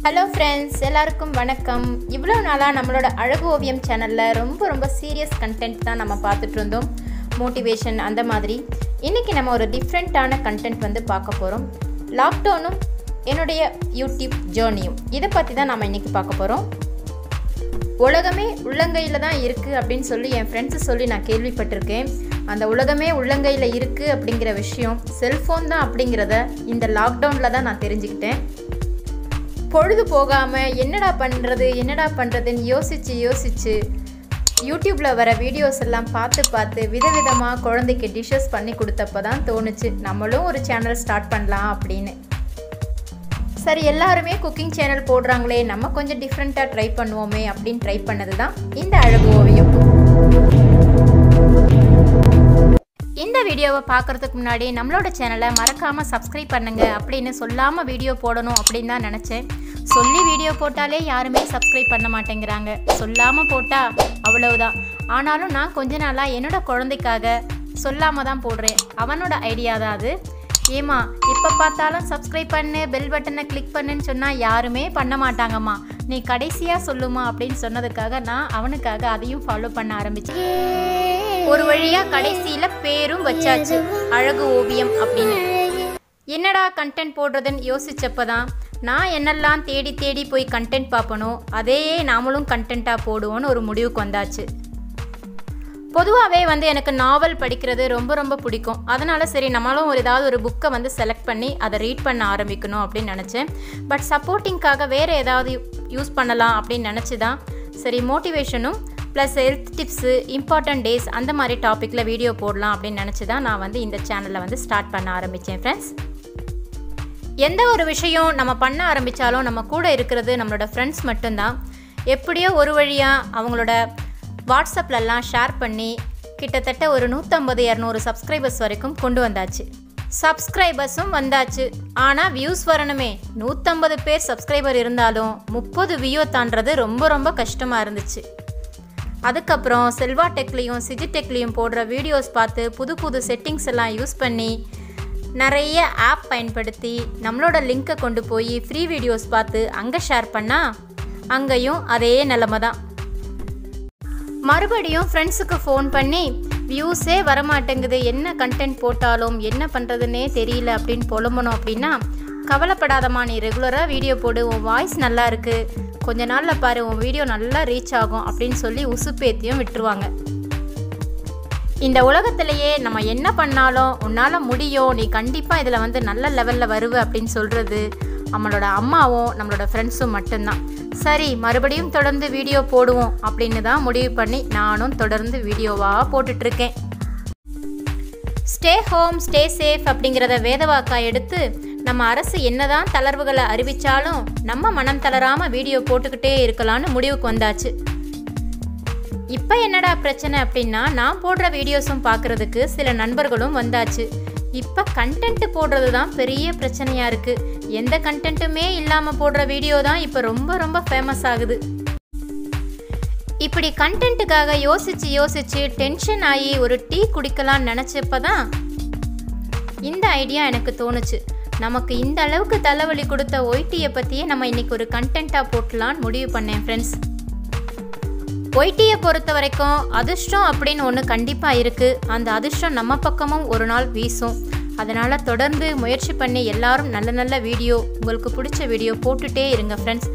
Hello friends, எல்லாருக்கும் வணக்கம். இவ்வளோ நாளாக நம்மளோட அழகு ஓவியம் சேனலில் ரொம்ப சீரியஸ் கண்டென்ட் தான் நம்ம பார்த்துட்டு இருந்தோம். மோட்டிவேஷன் அந்த மாதிரி. இன்றைக்கி நம்ம ஒரு டிஃப்ரெண்ட்டான கண்டென்ட் வந்து பார்க்க போகிறோம். லாக்டவுனும் என்னுடைய யூடியூப் ஜேர்னியும் இதை பற்றி தான் நம்ம இன்றைக்கி பார்க்க போகிறோம். உலகமே உள்ளங்கையில் தான் இருக்குது அப்படின்னு சொல்லி என் ஃப்ரெண்ட்ஸு சொல்லி நான் கேள்விப்பட்டிருக்கேன். அந்த உலகமே உள்ளங்கையில் இருக்குது அப்படிங்கிற விஷயம் செல்ஃபோன் தான் அப்படிங்கிறத இந்த லாக்டவுனில் தான் நான் தெரிஞ்சுக்கிட்டேன். பொழுது போகாமல் என்னடா பண்ணுறதுன்னு யோசித்து யூடியூப்பில் வர வீடியோஸ் எல்லாம் பார்த்து விதவிதமாக குழந்தைக்கு டிஷ்ஷஸ் பண்ணி கொடுத்தப்ப தான் தோணுச்சு நம்மளும் ஒரு சேனல் ஸ்டார்ட் பண்ணலாம் அப்படின்னு. சரி, எல்லாருமே குக்கிங் சேனல் போடுறாங்களே, நம்ம கொஞ்சம் டிஃப்ரெண்ட்டாக ட்ரை பண்ணுவோமே அப்படின்னு ட்ரை பண்ணது தான் இந்த அழகு ஓவியம். இந்த வீடியோவை பார்க்குறதுக்கு முன்னாடி நம்மளோட சேனலை மறக்காமல் சப்ஸ்கிரைப் பண்ணுங்கள் அப்படின்னு சொல்லாமல் வீடியோ போடணும் அப்படின்னு தான் நினச்சேன். சொல்லி வீடியோ போட்டாலே யாருமே சப்ஸ்கிரைப் பண்ண மாட்டேங்கிறாங்க. சொல்லாமல் போட்டால் அவ்வளவுதான். ஆனாலும் நான் கொஞ்ச நாளாக என்னோட குழந்தைக்காக சொல்லாமல் தான் போடுறேன். அவனோட ஐடியா தான் அது. ஏமா இப்போ பார்த்தாலும் சப்ஸ்கிரைப் பண்ணு, பெல் பட்டனை கிளிக் பண்ணுன்னு சொன்னால் யாருமே பண்ண மாட்டாங்கம்மா, நீ கடைசியாக சொல்லுமா அப்படின்னு சொன்னதுக்காக நான் அவனுக்காக அதையும் ஃபாலோ பண்ண ஆரம்பித்தேன். ஒரு வழியாக கடைசியில் பேரும் வச்சாச்சு, அழகு ஓவியம் அப்படின்னு. என்னடா கண்டென்ட் போடுறதுன்னு யோசிச்சப்போ தான் நான் என்னெல்லாம் தேடி போய் கண்டென்ட் பார்ப்பனோ அதையே நாமளும் கண்டென்ட்டாக போடுவோன்னு ஒரு முடிவுக்கு வந்தாச்சு. பொதுவாகவே வந்து எனக்கு நாவல் படிக்கிறது ரொம்ப பிடிக்கும். அதனால் சரி நம்மளும் ஏதாவது ஒரு புக்கை வந்து செலக்ட் பண்ணி அதை ரீட் பண்ண ஆரம்பிக்கணும் அப்படின்னு நினச்சேன். பட் சப்போர்ட்டிங்காக வேறு ஏதாவது யூஸ் பண்ணலாம் அப்படின்னு நினச்சி தான் சரி மோட்டிவேஷனும் plus health tips, important days அந்த மாதிரி டாப்பிக்கில் வீடியோ போடலாம் அப்படின்னு நினச்சி தான் நான் வந்து இந்த சேனலில் வந்து ஸ்டார்ட் பண்ண ஆரம்பித்தேன். ஃப்ரெண்ட்ஸ், எந்த ஒரு விஷயம் நம்ம பண்ண ஆரம்பித்தாலும் நம்ம கூட இருக்கிறது நம்மளோட ஃப்ரெண்ட்ஸ் மட்டும்தான். எப்படியோ ஒரு வழியாக அவங்களோட வாட்ஸ்அப்லலாம் ஷேர் பண்ணி கிட்டத்தட்ட ஒரு 150-200 சப்ஸ்கிரைபர்ஸ் வரைக்கும் கொண்டு வந்தாச்சு. சப்ஸ்கிரைபர்ஸும் வந்தாச்சு. ஆனால் வியூஸ் வரணுமே. 150 பேர் சப்ஸ்கிரைபர் இருந்தாலும் 30 வியூவை தாண்டது ரொம்ப கஷ்டமாக இருந்துச்சு. அதுக்கப்புறம் செல்வா டெக்லேயும் சிஜி டெக்லேயும் போடுற வீடியோஸ் பார்த்து புது செட்டிங்ஸ் எல்லாம் யூஸ் பண்ணி நிறைய ஆப் பயன்படுத்தி நம்மளோட லிங்க்கை கொண்டு போய் ஃப்ரீ வீடியோஸ் பார்த்து அங்கே ஷேர் பண்ணால் அங்கேயும் அதே நிலமை தான். மறுபடியும் ஃப்ரெண்ட்ஸுக்கு ஃபோன் பண்ணி வியூஸே வரமாட்டேங்குது, என்ன கண்டென்ட் போட்டாலும் என்ன பண்ணுறதுன்னே தெரியல அப்படின்னு புலம்பணும் அப்படின்னா, கவலைப்படாதம்மா, நீ ரெகுலராக வீடியோ போடு, உன் வாய்ஸ் நல்லா இருக்குது, கொஞ்ச நாளில் பாரு உன் வீடியோ நல்லா ரீச் ஆகும் அப்படின்னு சொல்லி உசுப்பேத்தியும் விட்டுருவாங்க. இந்த உலகத்திலேயே நம்ம என்ன பண்ணாலும் உன்னால் முடியும், நீ கண்டிப்பாக இதில் வந்து நல்ல லெவலில் வருவ அப்படின்னு சொல்கிறது நம்மளோட அம்மாவும் நம்மளோட ஃப்ரெண்ட்ஸும் மட்டும்தான். சரி, மறுபடியும் தொடர்ந்து வீடியோ போடுவோம் அப்படின்னு தான் முடிவு பண்ணி நானும் தொடர்ந்து வீடியோவாக போட்டுட்ருக்கேன். ஸ்டே ஹோம் ஸ்டே சேஃப் அப்படிங்கிறத வேதவாக்கா எடுத்து நம்ம அரசு என்னதான் தளர்வுகளை அறிவித்தாலும் நம்ம மனம் தளராமல் வீடியோ போட்டுக்கிட்டே இருக்கலான்னு முடிவுக்கு வந்தாச்சு. இப்போ என்னடா பிரச்சனை அப்படின்னா, நான் போடுற வீடியோஸும் பார்க்குறதுக்கு சில நண்பர்களும் வந்தாச்சு. இப்போ கண்டென்ட் போடுறது தான் பெரிய பிரச்சனையாக இருக்குது. எந்த கண்டென்ட்டுமே இல்லாமல் போடுற வீடியோ தான் இப்போ ரொம்ப ஃபேமஸ் ஆகுது. இப்படி கண்டென்ட்டுக்காக யோசிச்சு டென்ஷன் ஆகி ஒரு டீ குடிக்கலான்னு நினச்சப்ப தான் இந்த ஐடியா எனக்கு தோணுச்சு. நமக்கு இந்த அளவுக்கு தலைவலி கொடுத்த ஒய்டியை பற்றியே நம்ம இன்றைக்கி ஒரு கண்டென்ட்டாக போட்டலான்னு முடிவு பண்ணேன். ஃப்ரெண்ட்ஸ், ஒய்டியை பொறுத்த வரைக்கும் அதிர்ஷ்டம் அப்படின்னு ஒன்று கண்டிப்பாக இருக்குது. அந்த அதிர்ஷ்டம் நம்ம பக்கமும் ஒரு நாள் வீசும். அதனால் தொடர்ந்து முயற்சி பண்ணி எல்லாரும் நல்ல வீடியோ, உங்களுக்கு பிடிச்ச வீடியோ போட்டுகிட்டே இருங்க. ஃப்ரெண்ட்ஸ்,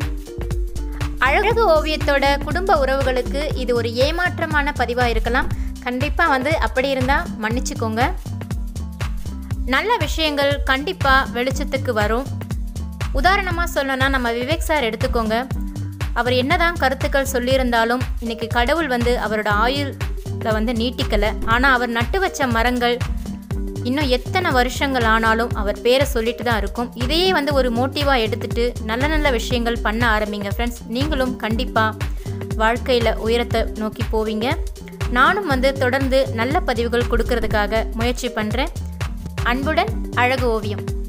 அழகு ஓவியத்தோட குடும்ப உறவுகளுக்கு இது ஒரு ஏமாற்றமான பதிவாக இருக்கலாம். கண்டிப்பாக வந்து அப்படி இருந்தால் மன்னிச்சுக்கோங்க. நல்ல விஷயங்கள் கண்டிப்பாக வெளிச்சத்துக்கு வரும். உதாரணமாக சொல்லணும்னா நம்ம விவேக் சார் எடுத்துக்கோங்க. அவர் என்னதான் கருத்துக்கள் சொல்லியிருந்தாலும் இன்றைக்கி கடவுள் வந்து அவரோட ஆயுளில் வந்து நீட்டிக்கலை. ஆனால் அவர் நட்டு வச்ச மரங்கள் இன்னும் எத்தனை வருஷங்கள் ஆனாலும் அவர் பேரை சொல்லிட்டு தான் இருக்கும். இதையே வந்து ஒரு மோட்டிவாக எடுத்துகிட்டு நல்ல விஷயங்கள் பண்ண ஆரம்பிங்க. ஃப்ரெண்ட்ஸ், நீங்களும் கண்டிப்பாக வாழ்க்கையில் உயரத்தை நோக்கி போவீங்க. நானும் வந்து தொடர்ந்து நல்ல பதிவுகள் கொடுக்கறதுக்காக முயற்சி பண்ணுறேன். அன்புடன் அழகு ஓவியம்.